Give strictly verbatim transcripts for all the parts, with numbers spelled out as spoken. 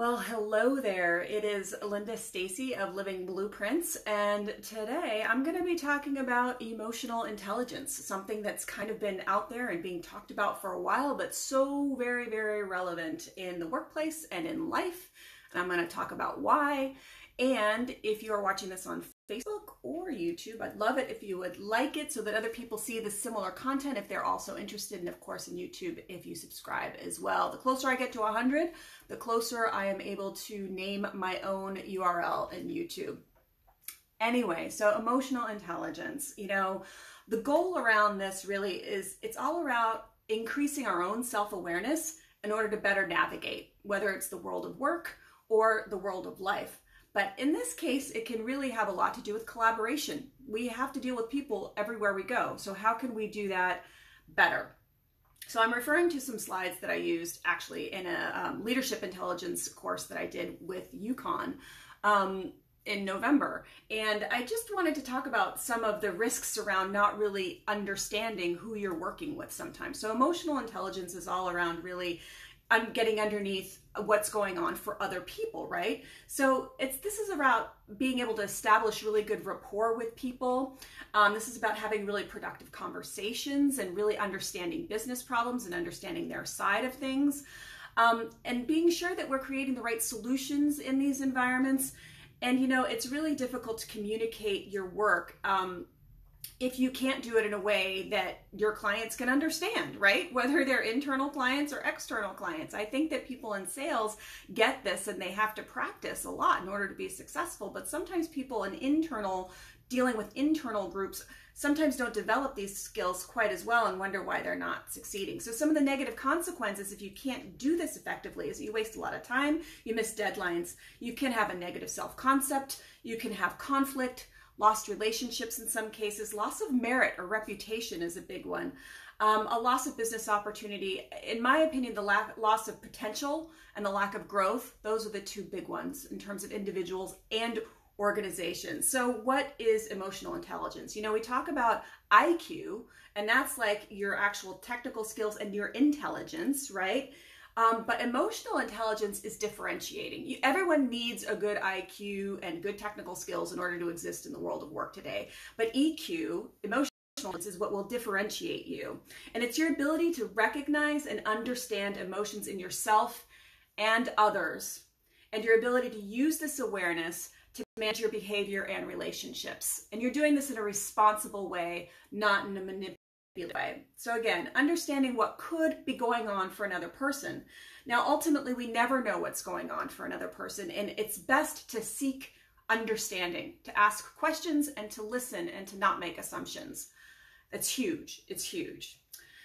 Well, hello there. It is Linda Stacy of Living Blueprints, and today I'm going to be talking about emotional intelligence, something that's kind of been out there and being talked about for a while, but so very, very relevant in the workplace and in life. And I'm going to talk about why. And if you are watching this on Facebook or YouTube, I'd love it if you would like it so that other people see the similar content if they're also interested, and of course in YouTube if you subscribe as well. The closer I get to one hundred, the closer I am able to name my own U R L in YouTube. Anyway, so emotional intelligence, you know, the goal around this really is it's all about increasing our own self-awareness in order to better navigate, whether it's the world of work or the world of life. But in this case, it can really have a lot to do with collaboration. We have to deal with people everywhere we go. So how can we do that better? So I'm referring to some slides that I used actually in a um, leadership intelligence course that I did with UConn um, in November. And I just wanted to talk about some of the risks around not really understanding who you're working with sometimes. So emotional intelligence is all around really I'm getting underneath what's going on for other people, right? So it's this is about being able to establish really good rapport with people. Um, this is about having really productive conversations and really understanding business problems and understanding their side of things, um, and being sure that we're creating the right solutions in these environments. And you know, it's really difficult to communicate your work um, if you can't do it in a way that your clients can understand, right? Whether they're internal clients or external clients. I think that people in sales get this and they have to practice a lot in order to be successful. But sometimes people in internal, dealing with internal groups, sometimes don't develop these skills quite as well and wonder why they're not succeeding. So some of the negative consequences if you can't do this effectively is that you waste a lot of time, you miss deadlines, you can have a negative self-concept, you can have conflict, lost relationships in some cases, loss of merit or reputation is a big one, um, a loss of business opportunity. In my opinion, the lack, loss of potential and the lack of growth, those are the two big ones in terms of individuals and organizations. So what is emotional intelligence? You know, we talk about I Q, and that's like your actual technical skills and your intelligence, right? Um, but emotional intelligence is differentiating. You, everyone needs a good I Q and good technical skills in order to exist in the world of work today. But E Q, emotional intelligence, is what will differentiate you. And it's your ability to recognize and understand emotions in yourself and others, and your ability to use this awareness to manage your behavior and relationships. And you're doing this in a responsible way, not in a manipulative way. So again, understanding what could be going on for another person. Now, ultimately, we never know what's going on for another person, and it's best to seek understanding, to ask questions and to listen and to not make assumptions. That's huge. It's huge.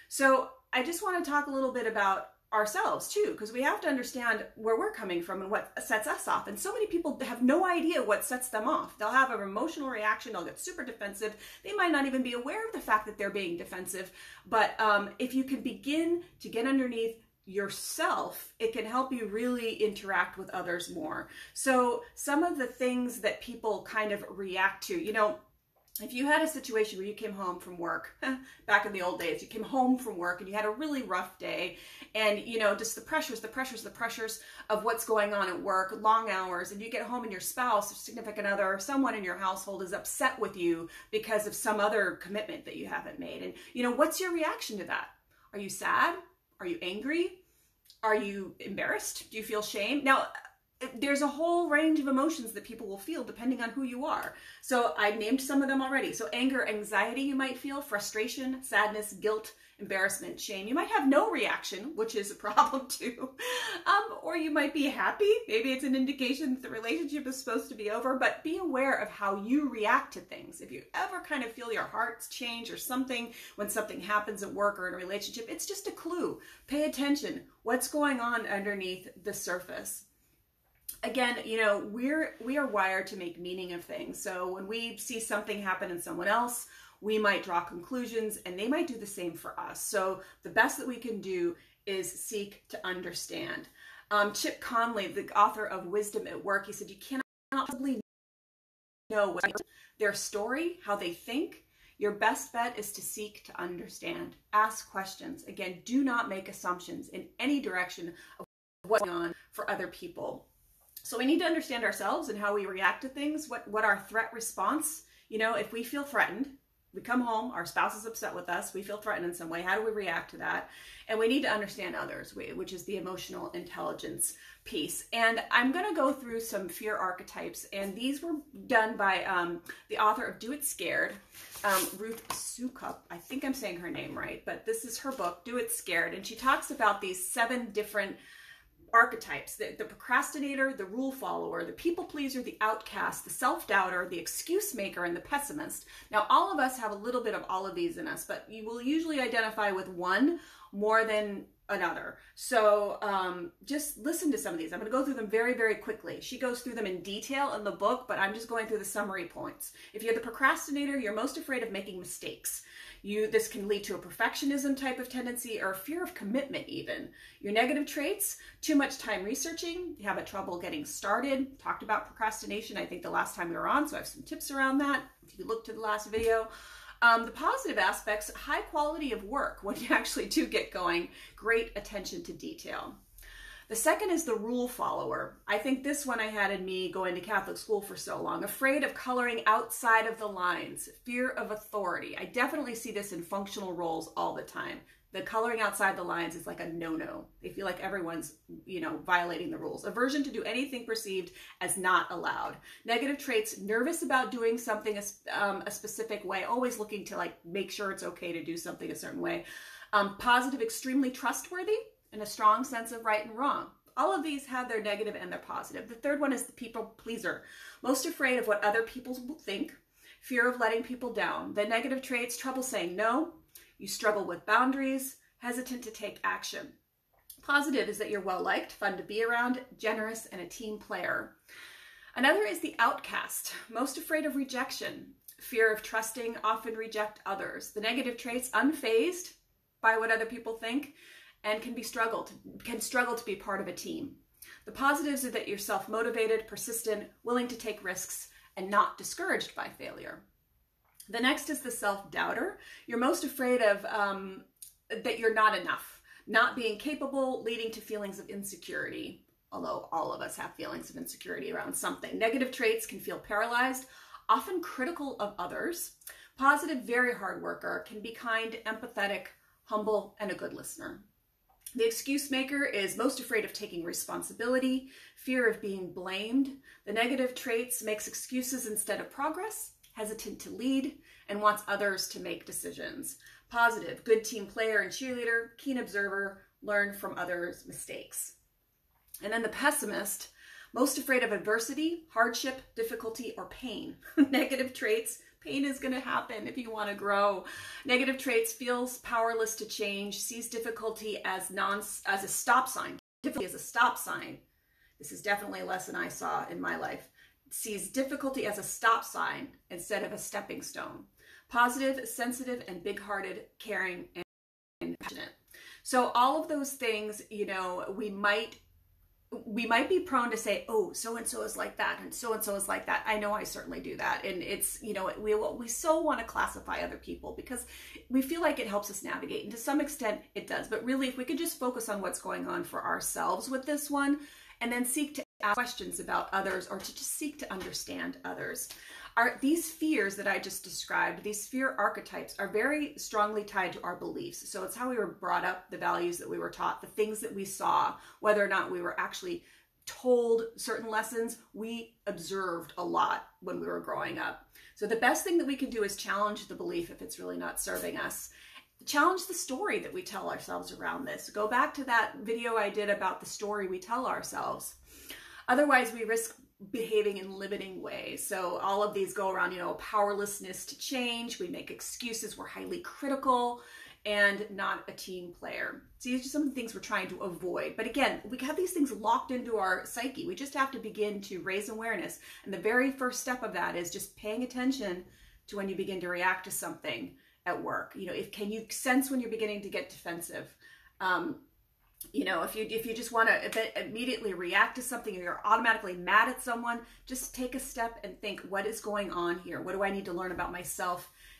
So I just want to talk a little bit about ourselves too, because we have to understand where we're coming from and what sets us off. And so many people have no idea what sets them off. They'll have an emotional reaction, they'll get super defensive. They might not even be aware of the fact that they're being defensive. But um, if you can begin to get underneath yourself, it can help you really interact with others more. So some of the things that people kind of react to, you know, if you had a situation where you came home from work, back in the old days, you came home from work and you had a really rough day, and you know, just the pressures, the pressures, the pressures of what's going on at work, long hours, and you get home and your spouse or significant other or someone in your household is upset with you because of some other commitment that you haven't made. And you know, what's your reaction to that? Are you sad? Are you angry? Are you embarrassed? Do you feel shame? Now, there's a whole range of emotions that people will feel depending on who you are. So I named some of them already. So anger, anxiety you might feel, frustration, sadness, guilt, embarrassment, shame. You might have no reaction, which is a problem too. Um, or you might be happy. Maybe it's an indication that the relationship is supposed to be over, but be aware of how you react to things. If you ever kind of feel your heart's change or something when something happens at work or in a relationship, it's just a clue. Pay attention. What's going on underneath the surface? Again, you know, we're, we are wired to make meaning of things. So when we see something happen in someone else, we might draw conclusions and they might do the same for us. So the best that we can do is seek to understand. Um, Chip Conley, the author of Wisdom at Work, he said, you cannot possibly know what their story, how they think. Your best bet is to seek to understand. Ask questions. Again, do not make assumptions in any direction of what's going on for other people. So we need to understand ourselves and how we react to things, what, what our threat response, you know, if we feel threatened, we come home, our spouse is upset with us, we feel threatened in some way, how do we react to that? And we need to understand others, which is the emotional intelligence piece. And I'm going to go through some fear archetypes, and these were done by um, the author of Do It Scared, um, Ruth Soukup. I think I'm saying her name right, but this is her book, Do It Scared, and she talks about these seven different archetypes: the, the procrastinator, the rule follower, the people pleaser, the outcast, the self-doubter, the excuse maker, and the pessimist. Now, all of us have a little bit of all of these in us, but you will usually identify with one more than another. So um, just listen to some of these. I'm going to go through them very, very quickly. She goes through them in detail in the book, but I'm just going through the summary points. If you're the procrastinator, you're most afraid of making mistakes. You, this can lead to a perfectionism type of tendency or a fear of commitment even. Your negative traits: too much time researching, you have trouble getting started. Talked about procrastination, I think, the last time we were on, so I have some tips around that if you look to the last video. Um, the positive aspects: high quality of work when you actually do get going, great attention to detail. The second is the rule follower. I think this one I had in me going to Catholic school for so long. Afraid of coloring outside of the lines, fear of authority. I definitely see this in functional roles all the time. The coloring outside the lines is like a no-no. They feel like everyone's, you know, violating the rules. Aversion to do anything perceived as not allowed. Negative traits: nervous about doing something a, um, a specific way, always looking to like make sure it's okay to do something a certain way. Um, positive: extremely trustworthy, and a strong sense of right and wrong. All of these have their negative and their positive. The third one is the people pleaser. Most afraid of what other people will think, fear of letting people down. The negative traits: trouble saying no, you struggle with boundaries, hesitant to take action. Positive is that you're well-liked, fun to be around, generous, and a team player. Another is the outcast. Most afraid of rejection, fear of trusting, often reject others. The negative traits: unfazed by what other people think, and can be struggled, can struggle to be part of a team. The positives are that you're self-motivated, persistent, willing to take risks, and not discouraged by failure. The next is the self-doubter. You're most afraid of um, that you're not enough, not being capable, leading to feelings of insecurity, although all of us have feelings of insecurity around something. Negative traits: can feel paralyzed, often critical of others. Positive: very hard worker, can be kind, empathetic, humble, and a good listener. The excuse maker is most afraid of taking responsibility, fear of being blamed. The negative traits: makes excuses instead of progress, hesitant to lead, and wants others to make decisions. Positive: good team player and cheerleader, keen observer, learn from others' mistakes. And then the pessimist: most afraid of adversity, hardship, difficulty, or pain. Negative traits: pain is going to happen if you want to grow. Negative traits: feels powerless to change, sees difficulty as non as a stop sign. Difficulty as a stop sign. This is definitely a lesson I saw in my life. Sees difficulty as a stop sign instead of a stepping stone. Positive: sensitive and big-hearted, caring and passionate. So all of those things, you know, we might we might be prone to say, oh, so-and-so is like that, and so-and-so is like that. I know I certainly do that. And it's, you know, we, we so want to classify other people because we feel like it helps us navigate. And to some extent it does. But really, if we could just focus on what's going on for ourselves with this one, and then seek to ask questions about others, or to just seek to understand others. Are these fears that I just described, these fear archetypes, are very strongly tied to our beliefs. So it's how we were brought up, the values that we were taught, the things that we saw, whether or not we were actually told certain lessons. We observed a lot when we were growing up. So the best thing that we can do is challenge the belief if it's really not serving us. Challenge the story that we tell ourselves around this. Go back to that video I did about the story we tell ourselves. Otherwise, we risk behaving in limiting ways. So all of these go around, you know, powerlessness to change. We make excuses. We're highly critical and not a team player. So these are some of the things we're trying to avoid. But again, we have these things locked into our psyche. We just have to begin to raise awareness. And the very first step of that is just paying attention to when you begin to react to something at work. You know, if can you sense when you're beginning to get defensive? Um, You know, if you if you just want to immediately react to something, or you're automatically mad at someone, just take a step and think, what is going on here? What do I need to learn about myself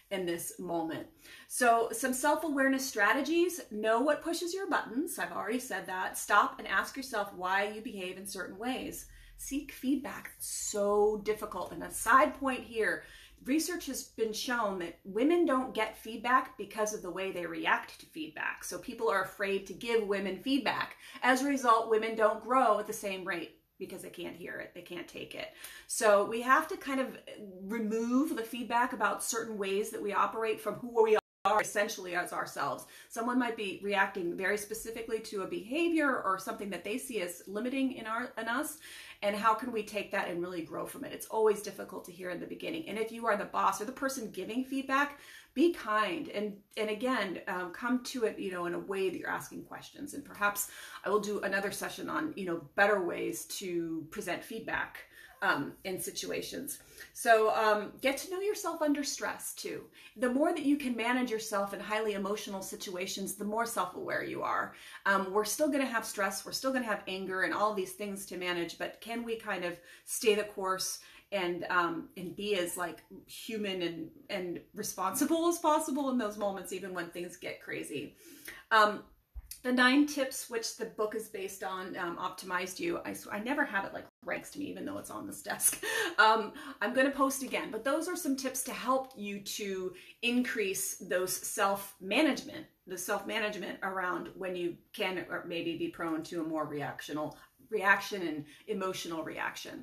in this moment. So some self-awareness strategies: know what pushes your buttons. I've already said that. Stop and ask yourself why you behave in certain ways. Seek feedback. It's so difficult. And a side point here, research has been shown that women don't get feedback because of the way they react to feedback. So people are afraid to give women feedback. As a result, women don't grow at the same rate because they can't hear it, they can't take it. So we have to kind of remove the feedback about certain ways that we operate from who we are essentially as ourselves. Someone might be reacting very specifically to a behavior or something that they see as limiting in our in us, and how can we take that and really grow from it? It's always difficult to hear in the beginning. And if you are the boss or the person giving feedback, be kind, and and again, um, come to it, you know, in a way that you're asking questions. And perhaps I will do another session on, you know, better ways to present feedback um, in situations. So um, get to know yourself under stress too. The more that you can manage yourself in highly emotional situations, the more self-aware you are. Um, we're still going to have stress, we're still going to have anger and all these things to manage, but can we kind of stay the course and um, and be as like human and, and responsible as possible in those moments, even when things get crazy. Um, the nine tips, which the book is based on, um, Optimized You. I, I never have it like right next to me, even though it's on this desk. Um, I'm going to post again, but those are some tips to help you to increase those self-management, the self-management around when you can or maybe be prone to a more reactional reaction and emotional reaction.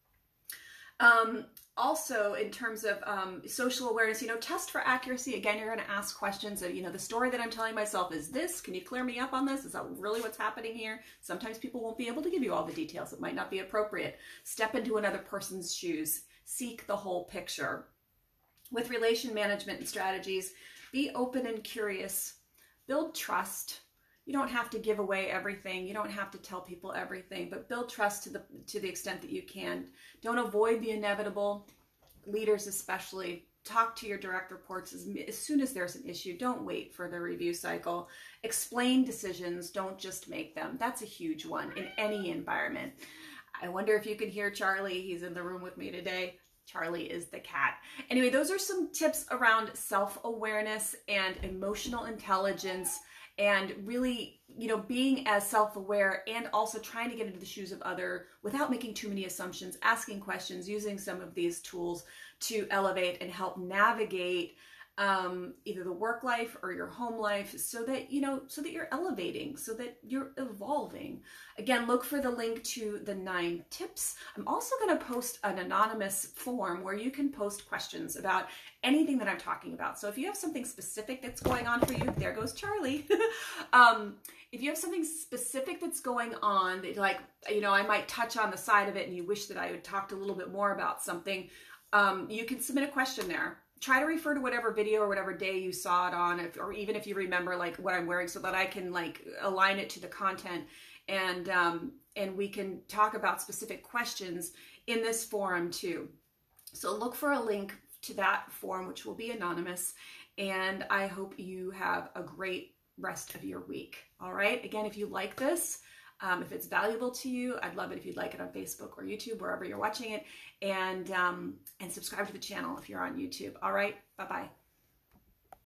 Um, also, in terms of um, social awareness, you know, test for accuracy. Again, you're going to ask questions of, you know, the story that I'm telling myself is this. Can you clear me up on this? Is that really what's happening here? Sometimes people won't be able to give you all the details. It might not be appropriate. Step into another person's shoes. Seek the whole picture. With relation management and strategies, be open and curious. Build trust. You don't have to give away everything. You don't have to tell people everything, but build trust to the to the extent that you can. Don't avoid the inevitable. Leaders especially, talk to your direct reports as, as soon as there's an issue. Don't wait for the review cycle. Explain decisions. Don't just make them. That's a huge one in any environment. I wonder if you can hear Charlie. He's in the room with me today. Charlie is the cat. Anyway, those are some tips around self-awareness and emotional intelligence, and really, you know, being as self-aware and also trying to get into the shoes of other without making too many assumptions, asking questions, using some of these tools to elevate and help navigate um, either the work life or your home life, so that, you know, so that you're elevating, so that you're evolving. Again, look for the link to the nine tips. I'm also going to post an anonymous form where you can post questions about anything that I'm talking about. So if you have something specific that's going on for you, there goes Charlie. um, if you have something specific that's going on that, like, you know, I might touch on the side of it and you wish that I had talked a little bit more about something, um, you can submit a question there. Try to refer to whatever video or whatever day you saw it on, if, or even if you remember like what I'm wearing, so that I can like align it to the content, and um, and we can talk about specific questions in this forum too. So look for a link to that forum, which will be anonymous, and I hope you have a great rest of your week. All right. Again, if you like this, Um, if it's valuable to you, I'd love it if you'd like it on Facebook or YouTube, wherever you're watching it, and um, and subscribe to the channel if you're on YouTube. All right, bye-bye.